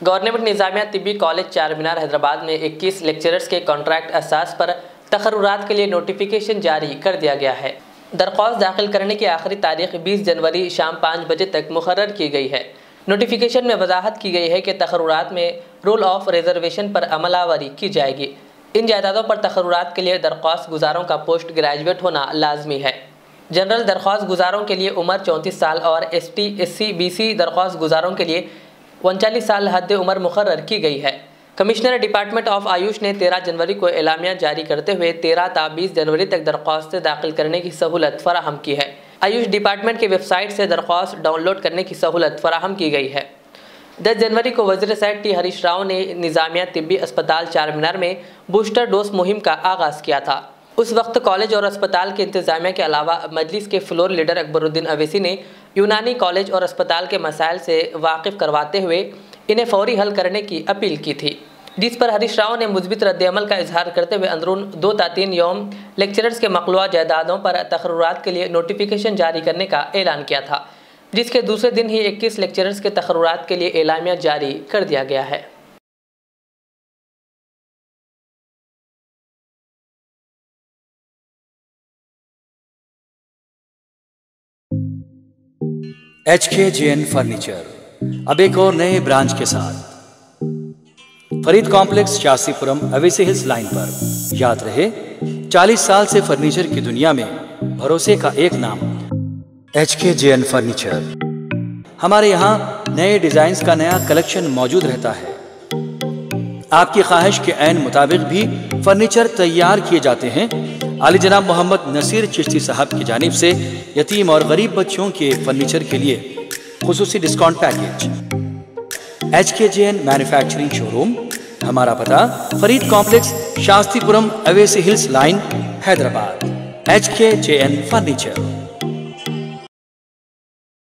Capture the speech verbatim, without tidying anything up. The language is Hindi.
गवर्नमेंट निज़ामिया तिब्बी कॉलेज चार मीनार हैदराबाद में इक्कीस लेक्चरर्स के कॉन्ट्रैक्ट असास पर तकर्रुरात के लिए नोटिफिकेशन जारी कर दिया गया है। दरख्वास्त दाखिल करने की आखिरी तारीख बीस जनवरी शाम पाँच बजे तक मुकर्रर की गई है। नोटिफिकेशन में वजाहत की गई है कि तकर्रुरात में रूल ऑफ रिजर्वेशन पर अमलावरी की जाएगी। इन जायदादों पर तकर्रुरात के लिए दरख्वास्त गुजारों का पोस्ट ग्रेजुएट होना लाजमी है। जनरल दरख्वास्त गुजारों के लिए उम्र चौंतीस साल और S T S C B C दरख्वास्त गुजारों के लिए उनचालीस साल हद उम्र मुकर्रर की गई है। कमिश्नर डिपार्टमेंट ऑफ आयुष ने तेरह जनवरी को एलामिया जारी करते हुए तेरह ता बीस जनवरी तक दरख्वास्तें दाखिल करने की सहूलत फराहम की है। आयुष डिपार्टमेंट की वेबसाइट से दरख्वास्त डाउनलोड करने की सहूलत फराहम की गई है। दस जनवरी को वज़ीर सेहत टी हरीश राव ने निज़ामिया तिब्बी अस्पताल चार मीनार में बूस्टर डोज मुहिम का आगाज़ किया था। उस वक्त कॉलेज और अस्पताल के इंतजामिया के अलावा मजलिस के फ्लोर लीडर अकबरुद्दीन अवैसी ने यूनानी कॉलेज और अस्पताल के मसाइल से वाकिफ़ करवाते हुए इन्हें फौरी हल करने की अपील की थी, जिस पर हरीश राव ने मुस्बित रद्द-ए-अमल का इजहार करते हुए अंदरून दो ता तीन यौम लेक्चरर्स के मखलूआ जायदादों पर तकर्रुरात के लिए नोटिफिकेशन जारी करने का ऐलान किया था, जिसके दूसरे दिन ही इक्कीस लेक्चरर्स के तकर्रुरात के लिए एलामिया जारी कर दिया गया है। H K J N furniture अब एक और नए ब्रांच के साथ Farid complex Shastripuram Owaisi hills line पर। याद रहे, चालीस साल से फर्नीचर की दुनिया में भरोसे का एक नाम H K J N furniture. हमारे यहाँ नए डिजाइन्स का नया कलेक्शन मौजूद रहता है। आपकी ख्वाहिश के ऐन मुताबिक भी फर्नीचर तैयार किए जाते हैं। आली जनाब मोहम्मद नसीर चिश्ती साहब की जानिब से यतीम और गरीब बच्चों के फर्नीचर के लिए खुसूसी discount package. H K J N manufacturing showroom, हमारा पता Farid complex Shastripuram Owaisi hills line Hyderabad. H K J N furniture.